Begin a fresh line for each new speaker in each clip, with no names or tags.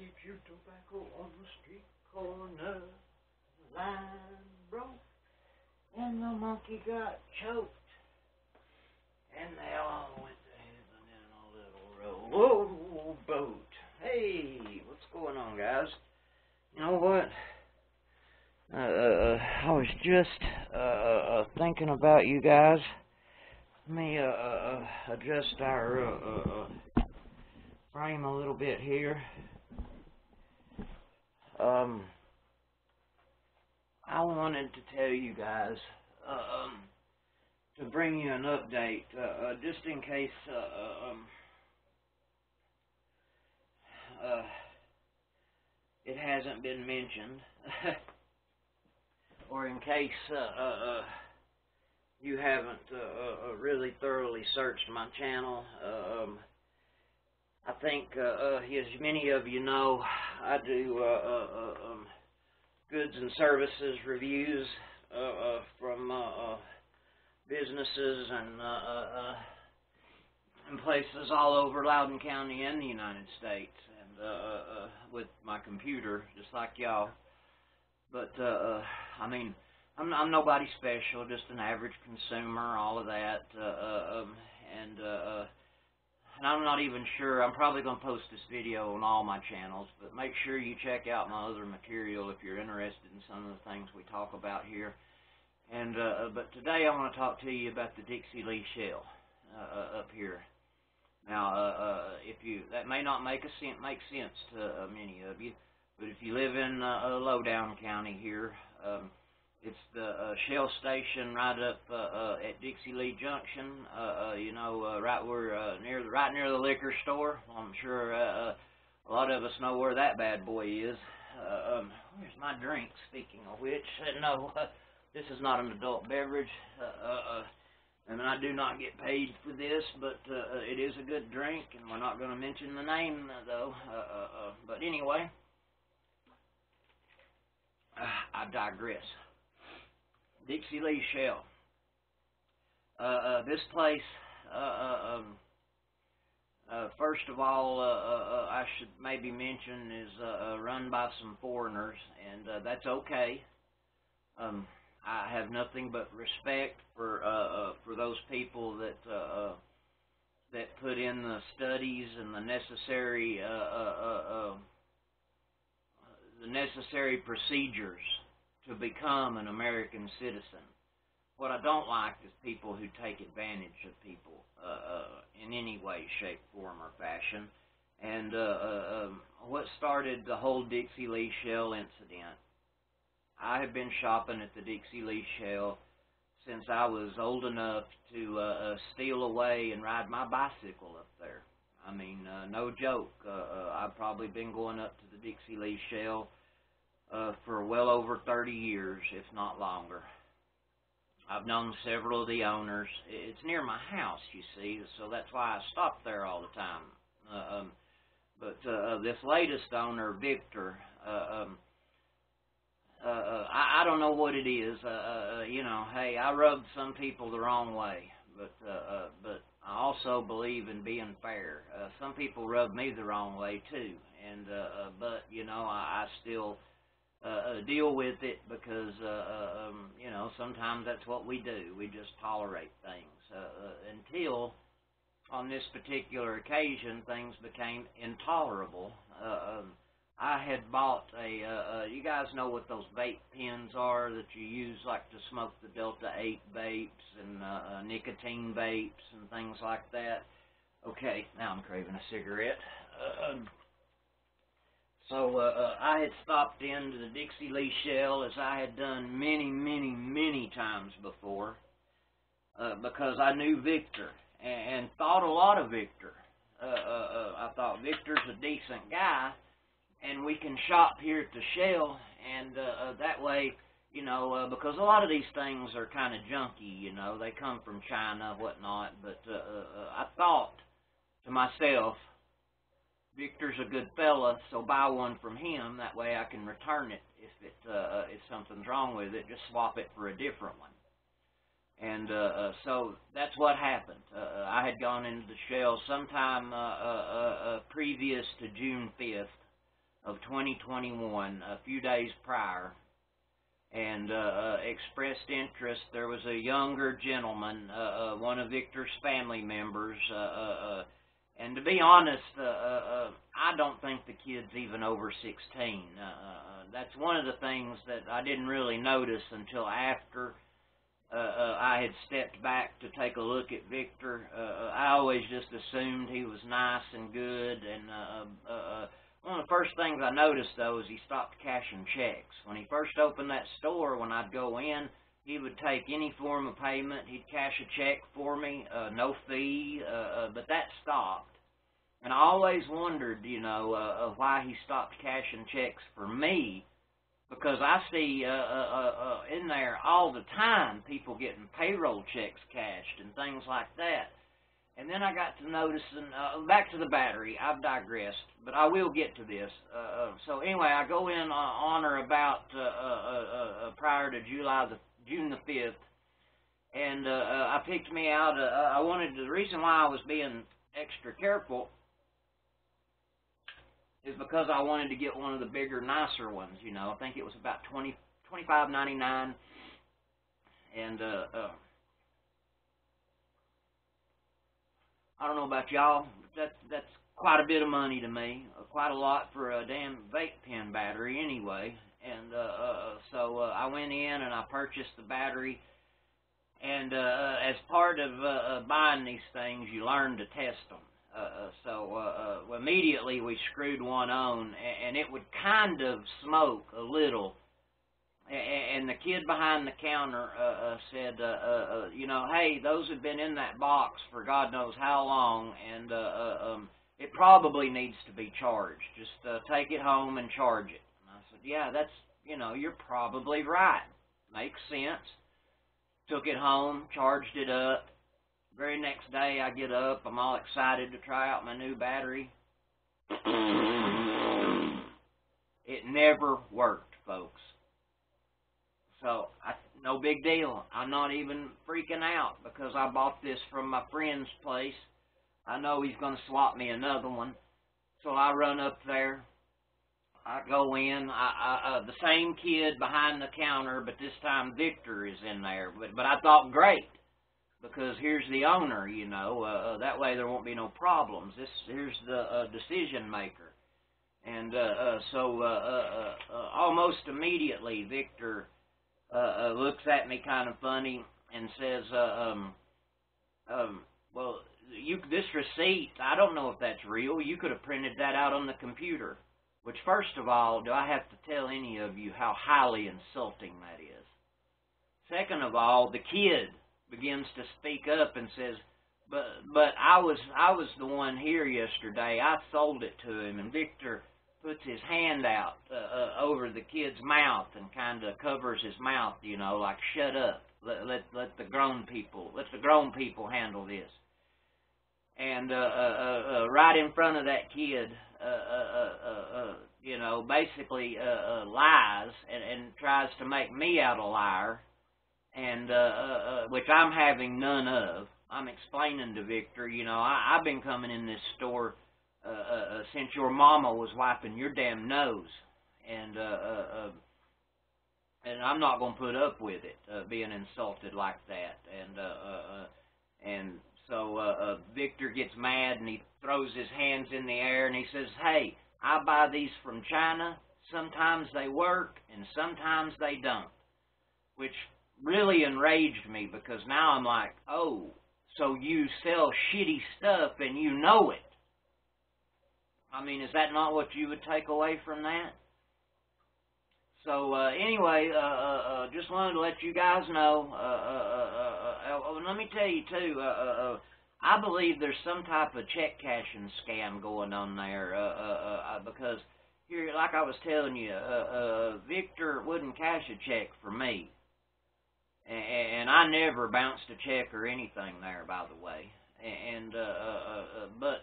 get your tobacco on the street corner. The line broke and the monkey got choked. And they all went to heaven in a little rowboat. Hey, what's going on, guys? You know what? I was just thinking about you guys. Let me adjust our frame a little bit here. I wanted to tell you guys to bring you an update, just in case it hasn't been mentioned, or in case you haven't really thoroughly searched my channel. I think, as many of you know, I do goods and services reviews from businesses and places all over Loudoun County and the United States, and with my computer, just like y'all. But I mean, I'm nobody special, just an average consumer, all of that, and I'm not even sure. I'm probably going to post this video on all my channels, but make sure you check out my other material if you're interested in some of the things we talk about here. And but today I want to talk to you about the Dixie Lee Shale up here. Now, that may not make sense to many of you, but if you live in Loudoun County here, it's the Shell station right up at Dixie Lee Junction. You know, right near the liquor store. I'm sure a lot of us know where that bad boy is. Where's my drink? Speaking of which, no, this is not an adult beverage, and I do not get paid for this, but it is a good drink, and we're not going to mention the name though. But anyway, I digress. Dixie Lee Shale. This place, first of all, I should maybe mention, is run by some foreigners, and that's okay. I have nothing but respect for those people that put in the studies and the necessary procedures to become an American citizen. What I don't like is people who take advantage of people in any way, shape, form, or fashion. And what started the whole Dixie Lee Shale incident, I have been shopping at the Dixie Lee Shale since I was old enough to steal away and ride my bicycle up there. I mean, no joke. I've probably been going up to the Dixie Lee Shale for well over 30 years, if not longer. I've known several of the owners. It's near my house, you see, so that's why I stop there all the time. But this latest owner, Victor, I don't know what it is. You know, hey, I rub some people the wrong way, but I also believe in being fair. Some people rub me the wrong way too, and but you know, I still deal with it because you know, sometimes that's what we do. We just tolerate things until, on this particular occasion, things became intolerable. I had bought you guys know what those vape pens are that you use like to smoke the Delta 8 vapes and nicotine vapes and things like that. Okay, now I'm craving a cigarette. So I had stopped into the Dixie Lee Shale, as I had done many times before, because I knew Victor and thought a lot of Victor. I thought Victor's a decent guy, and we can shop here at the Shale, and that way, you know, because a lot of these things are kind of junky, you know, they come from China, whatnot, but I thought to myself, Victor's a good fella, so buy one from him, that way I can return it if something's wrong with it, just swap it for a different one. And so that's what happened. I had gone into the Shale sometime previous to June 5th of 2021, a few days prior, and expressed interest. There was a younger gentleman, one of Victor's family members, and to be honest, I don't think the kid's even over 16. That's one of the things that I didn't really notice until after I had stepped back to take a look at Victor. I always just assumed he was nice and good, and one of the first things I noticed, though, is he stopped cashing checks. When he first opened that store, when I'd go in, he would take any form of payment. He'd cash a check for me, no fee, but that stopped. And I always wondered, you know, why he stopped cashing checks for me, because I see in there all the time people getting payroll checks cashed and things like that. And then I got to noticing, back to the battery, I've digressed, but I will get to this. So anyway, I go in on or about prior to June the 5th, and I picked me out, the reason why I was being extra careful is because I wanted to get one of the bigger, nicer ones, you know. I think it was about $25.99, and I don't know about y'all, but that's quite a bit of money to me, quite a lot for a damn vape pen battery anyway. And so I went in and I purchased the battery, and as part of buying these things, you learn to test them. So immediately we screwed one on, and it would kind of smoke a little. And the kid behind the counter said, you know, hey, those have been in that box for God knows how long, and it probably needs to be charged. Just take it home and charge it. And I said, yeah, that's, you know, you're probably right. Makes sense. Took it home, charged it up. Very next day I get up, I'm all excited to try out my new battery. It never worked, folks. So, no big deal. I'm not even freaking out because I bought this from my friend's place. I know he's going to swap me another one. So I run up there. I go in. The same kid behind the counter, but this time Victor is in there. But I thought, great, because here's the owner, you know. That way there won't be no problems. Here's the decision maker. And so almost immediately Victor looks at me kind of funny and says, well, this receipt, I don't know if that's real. You could have printed that out on the computer. Which, first of all, do I have to tell any of you how highly insulting that is? Second of all, the kid begins to speak up and says, but I was the one here yesterday. I sold it to him. And Victor puts his hand out over the kid's mouth and kind of covers his mouth, you know, like, shut up. Let the grown people handle this. And right in front of that kid, you know, basically lies and tries to make me out a liar, and which I'm having none of. I'm explaining to Victor, you know, I've been coming in this store since your mama was wiping your damn nose, and I'm not going to put up with it, being insulted like that, and so Victor gets mad and he throws his hands in the air and he says, hey, I buy these from China. Sometimes they work and sometimes they don't. Which really enraged me because now I'm like, oh, so you sell shitty stuff and you know it. I mean, is that not what you would take away from that? So anyway, just wanted to let you guys know. Let me tell you too. I believe there's some type of check cashing scam going on there. Because here, like I was telling you, Victor wouldn't cash a check for me, and I never bounced a check or anything there, by the way. And but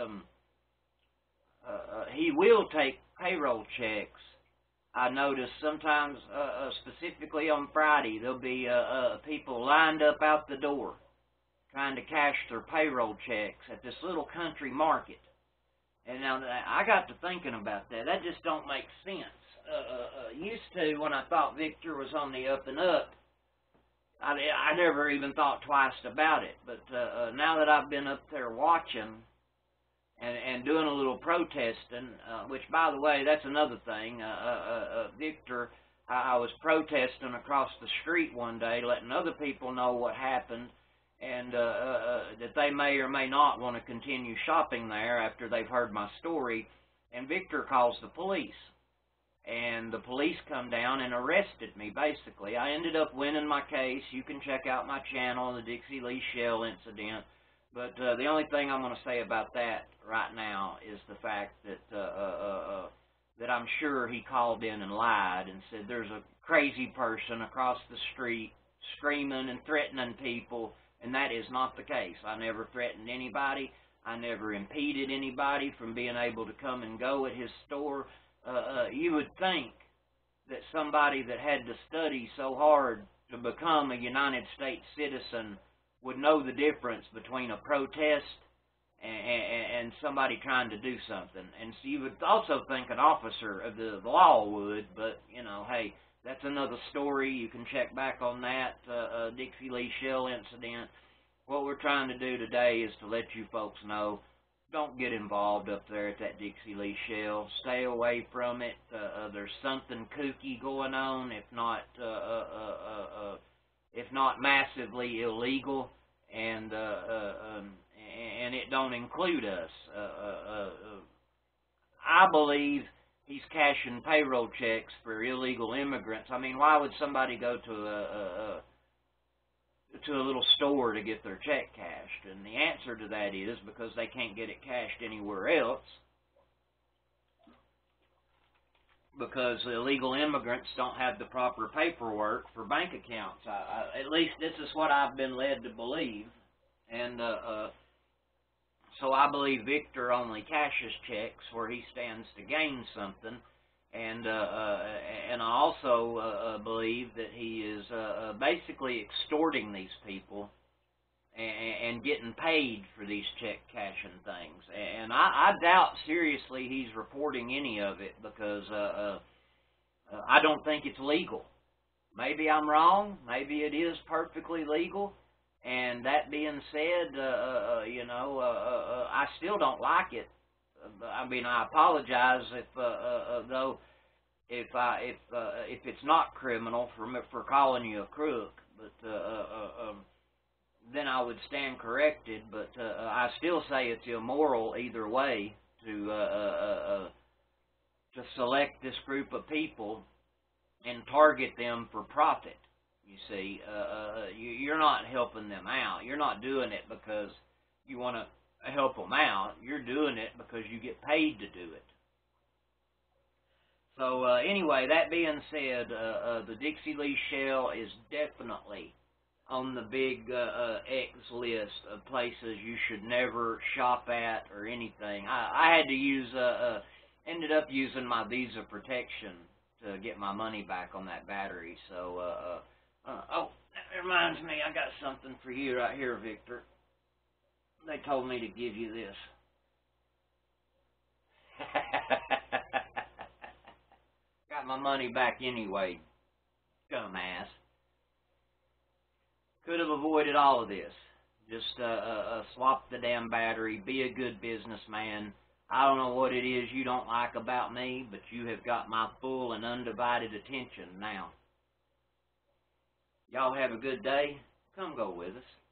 he will take payroll checks. I notice sometimes, specifically on Friday, there'll be people lined up out the door trying to cash their payroll checks at this little country market. And now I got to thinking about that. That just don't make sense. Used to, when I thought Victor was on the up and up, I never even thought twice about it. But now that I've been up there watching and doing a little protesting, which, by the way, that's another thing. Victor, I was protesting across the street one day, letting other people know what happened, and that they may or may not want to continue shopping there after they've heard my story. And Victor calls the police. And the police come down and arrested me, basically. I ended up winning my case. You can check out my channel, the Dixie Lee Shell incident. But the only thing I'm going to say about that right now is the fact that that I'm sure he called in and lied and said there's a crazy person across the street screaming and threatening people, and that is not the case. I never threatened anybody. I never impeded anybody from being able to come and go at his store. You would think that somebody that had to study so hard to become a United States citizen would know the difference between a protest and somebody trying to do something. And so you would also think an officer of the law would, but, you know, hey, that's another story. You can check back on that Dixie Lee Shell incident. What we're trying to do today is to let you folks know, don't get involved up there at that Dixie Lee Shell. Stay away from it. There's something kooky going on, if not massively illegal, and it don't include us. I believe he's cashing payroll checks for illegal immigrants. I mean, why would somebody go to a little store to get their check cashed? And the answer to that is because they can't get it cashed anywhere else, because illegal immigrants don't have the proper paperwork for bank accounts. At least this is what I've been led to believe. And so I believe Victor only cashes checks where he stands to gain something. And I also believe that he is basically extorting these people and getting paid for these check cashing things. And I doubt seriously he's reporting any of it, because I don't think it's legal. Maybe I'm wrong. Maybe it is perfectly legal. And that being said, you know, I still don't like it. I mean, I apologize if it's not criminal for calling you a crook, but then I would stand corrected. But I still say it's immoral either way to select this group of people and target them for profit. You see, you're not helping them out. You're not doing it because you want to help them out. You're doing it because you get paid to do it. So anyway, that being said, the Dixie Lee Shell is definitely on the big X list of places you should never shop at or anything. I had to use, ended up using my Visa protection to get my money back on that battery. So, oh, that reminds me, I got something for you right here, Victor. They told me to give you this. Got my money back anyway, dumbass. Could have avoided all of this. Just swap the damn battery, be a good businessman. I don't know what it is you don't like about me, but you have got my full and undivided attention now. Y'all have a good day. Come go with us.